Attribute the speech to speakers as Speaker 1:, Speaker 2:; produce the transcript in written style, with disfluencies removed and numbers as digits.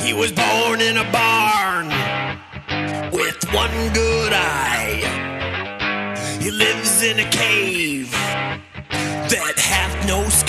Speaker 1: He was born in a barn with one good eye. He lives in a cave that hath no sky.